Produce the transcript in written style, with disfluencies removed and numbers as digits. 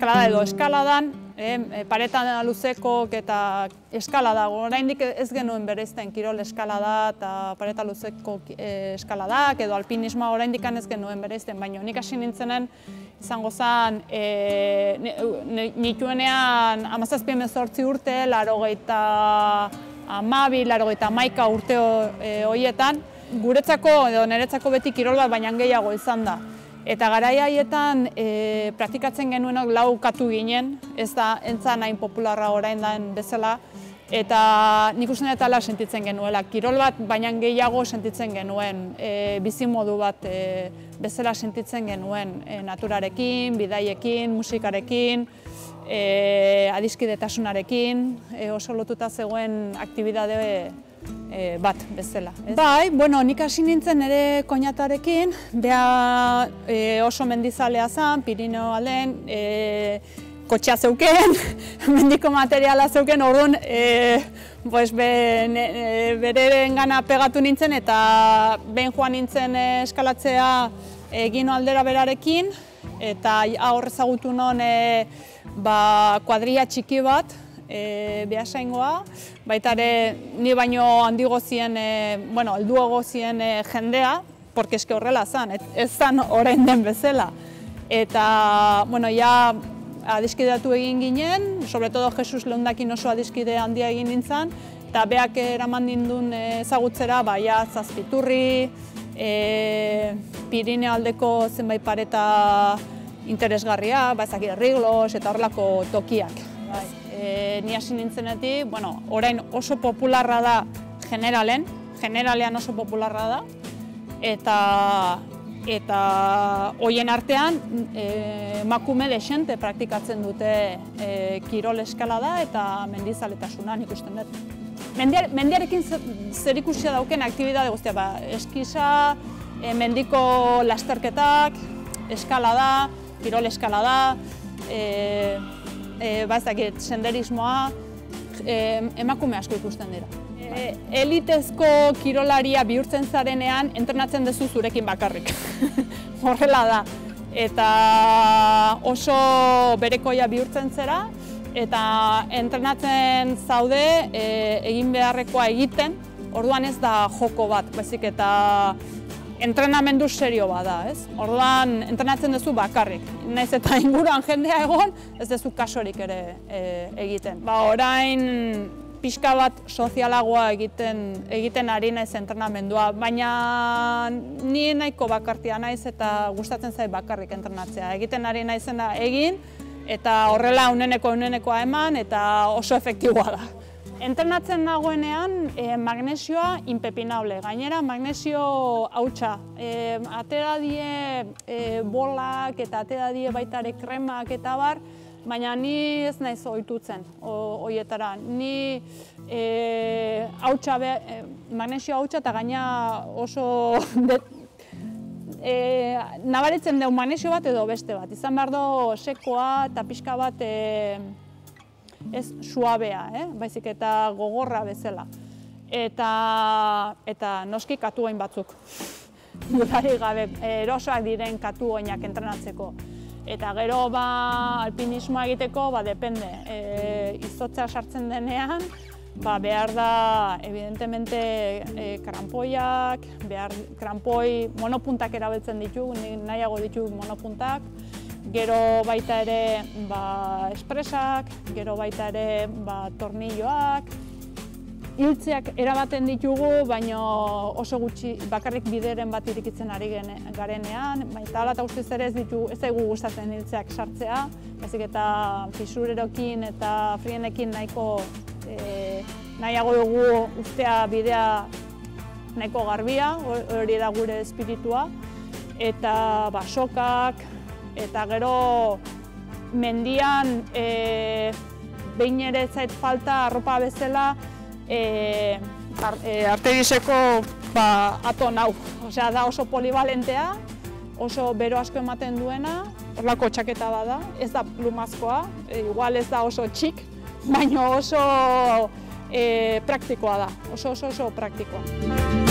eskalada edo eskaladan, paretan luzekok eta eskalada. Oraindik ez genuen bereizten kirol eskalada eta pareta luzeko eskaladak edo alpinismoa oraindik ez genuen bereizten, baina nik hasi nintzenen izango zen nituenean 17-18 urte, 82-81 urte horietan, guretzako edo niretzako beti kirol bat baina gehiago izan da. Eta garai haietan praktikatzen genuenok lau katu ginen, ez da entzan hain popularra orain den bezala, eta nik uste dut hala sentitzen genuela. Kirol bat baina gehiago sentitzen genuen, bizimodu bat bezala sentitzen genuen, naturarekin, bidaiekin, musikarekin, adiskidetasunarekin, oso lotuta zegoen aktibidade bat bezala. Bai, nik hasi nintzen nire koinatarekin, bea oso mendizalea zen, Pirineo alden, kotxea zeuken, mendiko materiala zeuken, orduan bereren gana pegatu nintzen eta behin joan nintzen eskalatzea egin aldera berarekin, eta hor ezagutu non kuadrilla txiki bat, behasaingoa, baita ere ni baino handigo zien, helduago zien jendea, porque eske horrela zen, ez zen orain den bezala. Eta, ja adiskidatu egin ginen, sobre todo Jesus Leundakin oso adiskide handia egin nintzen, eta beak eraman nindun ezagutzera, Zazpiturri, Pirineo aldeko zenbait pareta interesgarria, Riglos eta horrelako tokiak. Ni hasi nintzenetik, orain oso popularra da generalean oso popularra da, eta horien artean emakume dexente praktikatzen dute kirol eskalada eta mendizaletasuna, nik usten dut. Mendiarekin zerikusia dauken aktibidade guztia, eskisa, mendiko lasterketak, eskalada, kirol eskalada, senderismoa, emakume asko ikusten dira. Elitezko kirolaria bihurtzen zarenean, entrenatzen duzu zurekin bakarrik. Horrela da. Eta oso berekoia bihurtzen zera, eta entrenatzen zaude egin beharrekoa egiten, orduan ez da joko bat, baizik eta entrenamendu serio bada, ez? Orduan, entrenatzen duzu bakarrik. Naiz eta inguruan jendea egon, ez duzu kasorik ere egiten. Orain pixka bat sozialagoa egiten ari naiz entrenamendua, baina ni nahiko bakartia naiz eta gustatzen zait bakarrik entrenatzea. Egiten ari naizena egin, eta horrela unenekoa eman, eta oso efektiboa da. Entrenatzen nagoenean magnesioa impepinable, gainera magnesio hautsa. Atera die bolak eta atera die baitare kremak eta bar, baina ni ez naiz ohitutzen horietara. Ni magnesio hautsa eta gaina oso nabaritzen dugu magnesio bat edo beste bat. Izan behar du sekoa eta pixka bat ez suabea, baizik eta gogorra bezala. Eta noski katuoin batzuk. Dudarik gabe, erosoak diren katuoinak entrenatzeko. Eta gero alpinismoa egiteko, depende. Izotza sartzen denean, behar da, evidentemente, krampoiak, kranpoi, monopuntak erabiltzen ditugu, nahiago ditugu monopuntak. Gero baita ere espresak, gero baita ere tornilloak. Hiltzeak erabaten ditugu, baina oso gutxi bakarrik bideren bat irikitzen ari garenean. Eta hala eta guztiz ere ez daigu gustatzen hiltzeak sartzea, baizik eta fisurerokin eta frienekin nahiago dugu ustea bidea nahiko garbia, hori da gure espiritua. Eta sokak, eta gero mendian behin ere zait falta arropa bezala arteriseko aton hau. Osea, da oso polivalentea, oso bero asko ematen duena, horlako txaketa bada, ez da plumazkoa, igual ez da oso txik, baina oso praktikoa da, oso praktikoa.